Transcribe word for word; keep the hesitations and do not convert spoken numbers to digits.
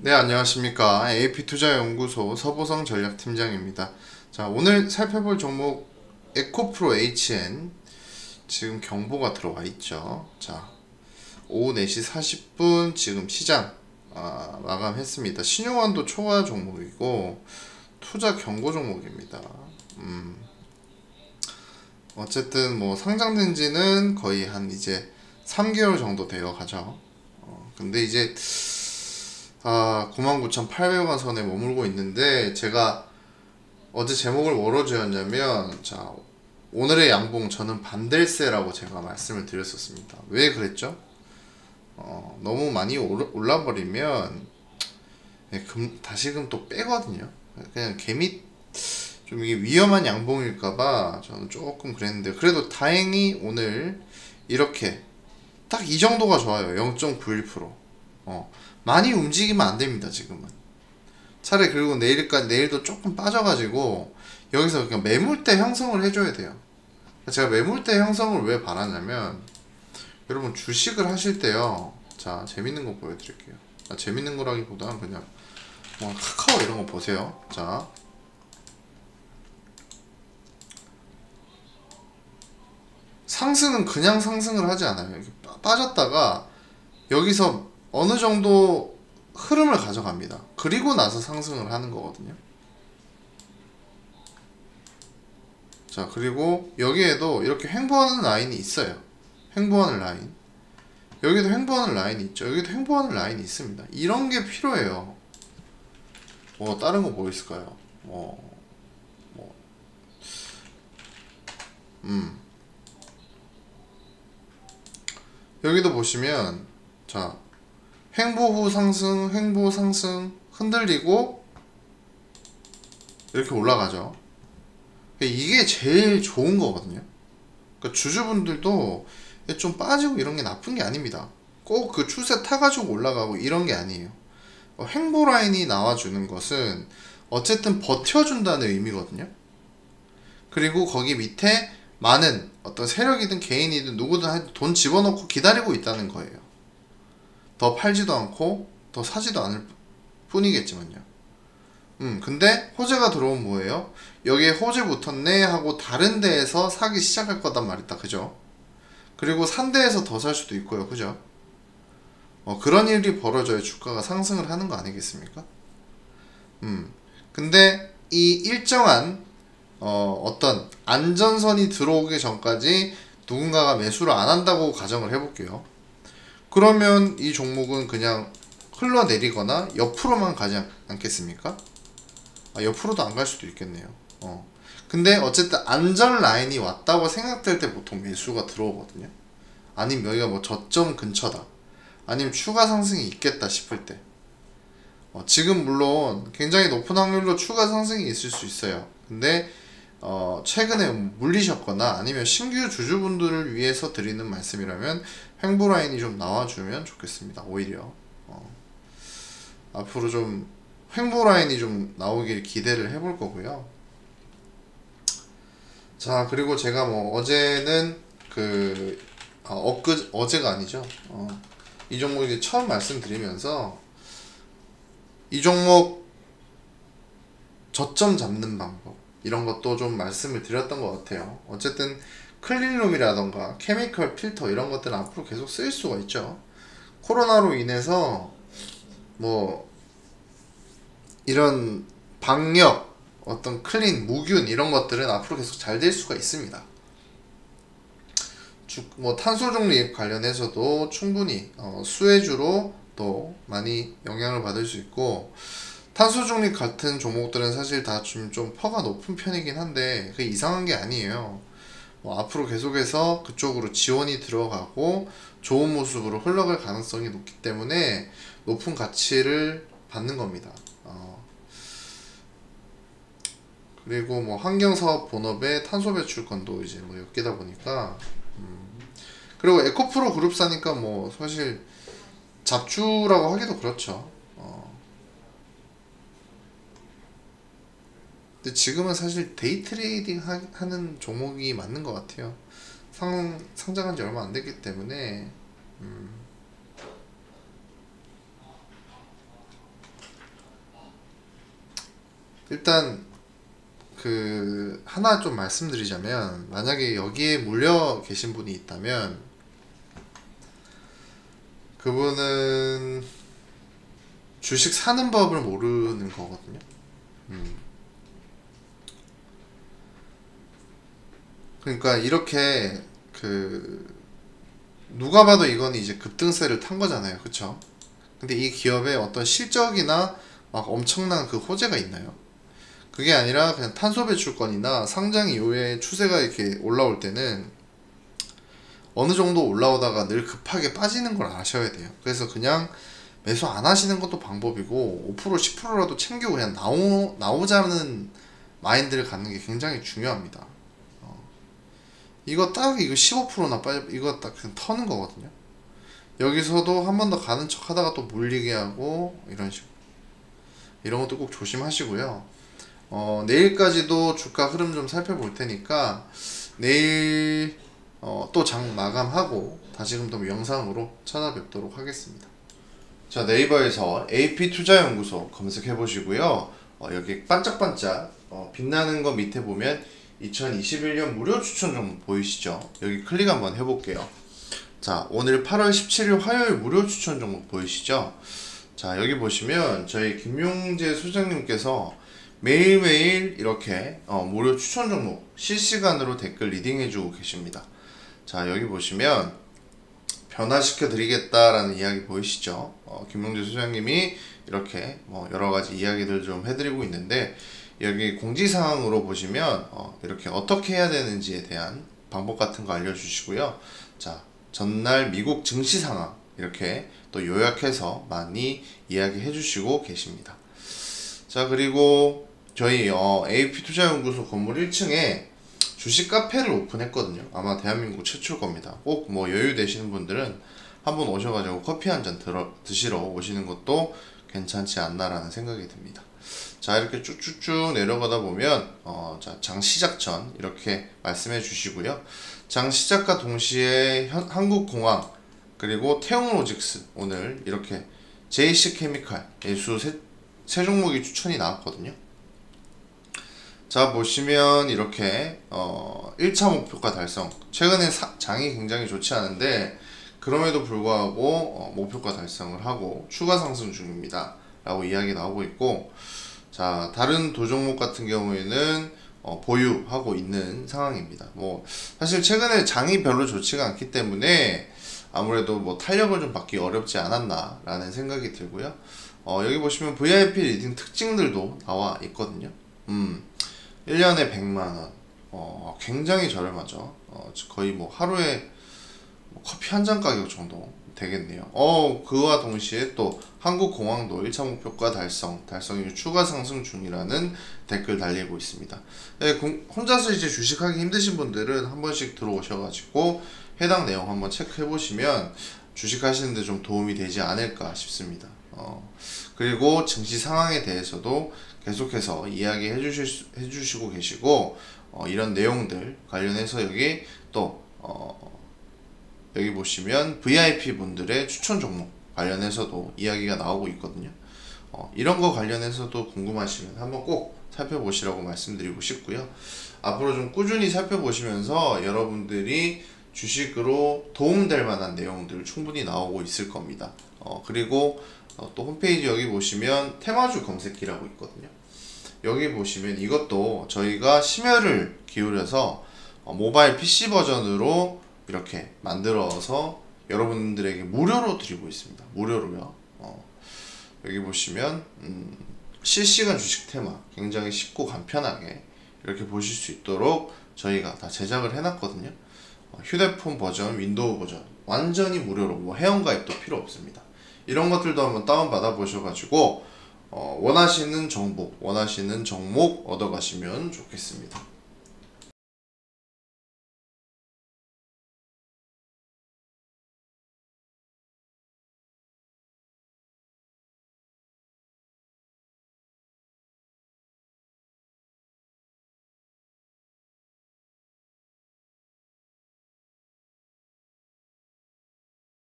네, 안녕하십니까. 에이피투자연구소 서보성 전략팀장입니다. 자, 오늘 살펴볼 종목 에코프로 에이치엔 지금 경보가 들어와 있죠. 자, 오후 네 시 사십 분 지금 시장 아, 마감했습니다. 신용한도 초과 종목이고 투자 경고 종목입니다. 음, 어쨌든 뭐 상장된 지는 거의 한 이제 삼 개월 정도 되어 가죠. 어, 근데 이제 아, 구만 구천팔백 원 선에 머물고 있는데 제가 어제 제목을 뭐로 지었냐면 자, 오늘의 양봉 저는 반댈세라고 제가 말씀을 드렸었습니다. 왜 그랬죠? 어, 너무 많이 올라 버리면 네, 금, 다시금 또 빼거든요. 그냥 개미 좀 이게 위험한 양봉일까봐 저는 조금 그랬는데 그래도 다행히 오늘 이렇게 딱 이 정도가 좋아요. 영 점 구일 퍼센트. 어, 많이 움직이면 안 됩니다, 지금은. 차라리 그리고 내일까지, 내일도 조금 빠져가지고, 여기서 그냥 매물대 형성을 해줘야 돼요. 제가 매물대 형성을 왜 바라냐면, 여러분 주식을 하실 때요, 자, 재밌는 거 보여드릴게요. 아, 재밌는 거라기보다는 그냥, 뭐, 카카오 이런 거 보세요. 자, 상승은 그냥 상승을 하지 않아요. 이렇게 빠- 빠졌다가, 여기서 어느 정도 흐름을 가져갑니다. 그리고 나서 상승을 하는 거거든요. 자, 그리고 여기에도 이렇게 횡보하는 라인이 있어요. 횡보하는 라인. 여기도 횡보하는 라인이 있죠. 여기도 횡보하는 라인이 있습니다. 이런 게 필요해요. 뭐 다른 거 뭐 있을까요? 뭐, 뭐, 음. 여기도 보시면 자, 횡보 후 상승, 횡보 상승 흔들리고 이렇게 올라가죠. 이게 제일 좋은 거거든요. 그러니까 주주분들도 좀 빠지고 이런 게 나쁜 게 아닙니다. 꼭 그 추세 타가지고 올라가고 이런 게 아니에요. 어, 횡보 라인이 나와주는 것은 어쨌든 버텨준다는 의미거든요. 그리고 거기 밑에 많은 어떤 세력이든 개인이든 누구든 돈 집어넣고 기다리고 있다는 거예요. 더 팔지도 않고 더 사지도 않을 뿐이겠지만요. 음, 근데 호재가 들어오면 뭐예요? 여기에 호재 붙었네 하고 다른 데에서 사기 시작할 거단 말이다. 그죠? 그리고 산 데에서 더 살 수도 있고요. 그죠? 어, 그런 일이 벌어져야 주가가 상승을 하는 거 아니겠습니까? 음. 근데 이 일정한 어, 어떤 안전선이 들어오기 전까지 누군가가 매수를 안 한다고 가정을 해볼게요. 그러면 이 종목은 그냥 흘러내리거나 옆으로만 가지 않겠습니까? 아, 옆으로도 안 갈 수도 있겠네요. 어. 근데 어쨌든 안전 라인이 왔다고 생각될 때 보통 매수가 들어오거든요. 아니면 여기가 뭐 저점 근처다. 아니면 추가 상승이 있겠다 싶을 때. 어, 지금 물론 굉장히 높은 확률로 추가 상승이 있을 수 있어요. 근데 어, 최근에 물리셨거나 아니면 신규 주주분들을 위해서 드리는 말씀이라면 횡보 라인이 좀 나와주면 좋겠습니다. 오히려 어, 앞으로 좀 횡보 라인이 좀 나오길 기대를 해볼 거고요. 자, 그리고 제가 뭐 어제는 그 어, 엊그 어제가 아니죠. 어, 이 종목 이제 처음 말씀드리면서 이 종목 저점 잡는 방법 이런 것도 좀 말씀을 드렸던 것 같아요. 어쨌든 클린룸이라던가 케미컬 필터 이런 것들은 앞으로 계속 쓰일 수가 있죠. 코로나로 인해서 뭐 이런 방역 어떤 클린 무균 이런 것들은 앞으로 계속 잘 될 수가 있습니다. 주, 뭐 탄소 중립 관련해서도 충분히 어, 수혜주로 또 많이 영향을 받을 수 있고 탄소 중립 같은 종목들은 사실 다 좀 좀 퍼가 높은 편이긴 한데 그게 이상한 게 아니에요. 뭐 앞으로 계속해서 그쪽으로 지원이 들어가고 좋은 모습으로 흘러갈 가능성이 높기 때문에 높은 가치를 받는 겁니다. 어, 그리고 뭐 환경사업 본업에 탄소 배출권도 이제 뭐 엮이다 보니까 음, 그리고 에코프로 그룹사니까 뭐 사실 잡주라고 하기도 그렇죠. 어, 근데 지금은 사실 데이 트레이딩 하, 하는 종목이 맞는 것 같아요. 상, 상장한 지 얼마 안 됐기 때문에 음, 일단 그 하나 좀 말씀드리자면, 만약에 여기에 물려 계신 분이 있다면 그분은 주식 사는 법을 모르는 거거든요. 음. 그러니까 이렇게 그 누가 봐도 이건 이제 급등세를 탄 거잖아요, 그쵸? 근데 이 기업에 어떤 실적이나 막 엄청난 그 호재가 있나요? 그게 아니라 그냥 탄소 배출권이나 상장 이후에 추세가 이렇게 올라올 때는 어느 정도 올라오다가 늘 급하게 빠지는 걸 아셔야 돼요. 그래서 그냥 매수 안 하시는 것도 방법이고, 오 퍼센트 십 퍼센트라도 챙기고 그냥 나오, 나오자는 마인드를 갖는 게 굉장히 중요합니다. 어. 이거 딱 이거 십오 퍼센트나 빠져, 이거 딱 그냥 터는 거거든요. 여기서도 한 번 더 가는 척 하다가 또 물리게 하고 이런 식으로, 이런 것도 꼭 조심하시고요. 어, 내일까지도 주가 흐름 좀 살펴볼 테니까 내일 어, 또 장 마감하고 다시금 또 영상으로 찾아뵙도록 하겠습니다. 자, 네이버에서 에이피투자연구소 검색해 보시고요. 어, 여기 반짝반짝 어, 빛나는 거 밑에 보면 이천이십일 년 무료 추천 종목 보이시죠? 여기 클릭 한번 해볼게요. 자, 오늘 팔월 십칠일 화요일 무료 추천 종목 보이시죠? 자, 여기 보시면 저희 김용재 소장님께서 매일매일 이렇게 어, 무료 추천 종목 실시간으로 댓글 리딩해주고 계십니다. 자, 여기 보시면 변화시켜 드리겠다라는 이야기 보이시죠? 어, 김용재 소장님이 이렇게 뭐 여러가지 이야기들 좀 해드리고 있는데, 여기 공지사항으로 보시면 어, 이렇게 어떻게 해야 되는지에 대한 방법 같은 거 알려주시고요. 자, 전날 미국 증시 상황 이렇게 또 요약해서 많이 이야기해 주시고 계십니다. 자, 그리고 저희 어, 에이피투자연구소 건물 일 층에 주식 카페를 오픈했거든요. 아마 대한민국 최초일 겁니다. 꼭 뭐 여유 되시는 분들은 한번 오셔가지고 커피 한 잔 드시러 오시는 것도 괜찮지 않나라는 생각이 듭니다. 자, 이렇게 쭉쭉쭉 내려가다 보면 어, 자, 장 시작 전 이렇게 말씀해 주시고요. 장 시작과 동시에 현, 한국공항 그리고 태용로직스 오늘 이렇게 제이씨케미칼 예수 세, 세 종목이 추천이 나왔거든요. 자, 보시면 이렇게 어, 일 차 목표가 달성. 최근에 사, 장이 굉장히 좋지 않은데 그럼에도 불구하고 어, 목표가 달성을 하고 추가 상승 중입니다 라고 이야기 나오고 있고, 자, 다른 도종목 같은 경우에는 어, 보유하고 있는 상황입니다. 뭐 사실 최근에 장이 별로 좋지가 않기 때문에 아무래도 뭐 탄력을 좀 받기 어렵지 않았나 라는 생각이 들고요. 어, 여기 보시면 브이아이피 리딩 특징들도 나와 있거든요. 음, 일 년에 백만 원, 어, 굉장히 저렴하죠. 어, 거의 뭐 하루에 뭐 커피 한 잔 가격 정도 되겠네요. 어, 그와 동시에 또 한국공항도 일 차 목표가 달성, 달성 이후 추가 상승 중이라는 댓글 달리고 있습니다. 네, 혼자서 이제 주식하기 힘드신 분들은 한 번씩 들어오셔가지고 해당 내용 한번 체크해 보시면 주식하시는데 좀 도움이 되지 않을까 싶습니다. 어, 그리고 증시 상황에 대해서도 계속해서 이야기 해주실, 해주시고 계시고, 어, 이런 내용들 관련해서 여기 또 어, 여기 보시면 브이아이피 분들의 추천 종목 관련해서도 이야기가 나오고 있거든요. 어, 이런 거 관련해서도 궁금하시면 한번 꼭 살펴보시라고 말씀드리고 싶고요. 앞으로 좀 꾸준히 살펴보시면서 여러분들이 주식으로 도움될 만한 내용들 충분히 나오고 있을 겁니다. 어, 그리고 어, 또 홈페이지 여기 보시면 테마주 검색기라고 있거든요. 여기 보시면 이것도 저희가 심혈을 기울여서 어, 모바일 피씨 버전으로 이렇게 만들어서 여러분들에게 무료로 드리고 있습니다. 무료로요. 어, 여기 보시면 음, 실시간 주식 테마 굉장히 쉽고 간편하게 이렇게 보실 수 있도록 저희가 다 제작을 해놨거든요. 어, 휴대폰 버전, 윈도우 버전 완전히 무료로, 뭐 회원가입도 필요 없습니다. 이런 것들도 한번 다운받아 보셔가지고 어, 원하시는 정보, 원하시는 종목 얻어가시면 좋겠습니다.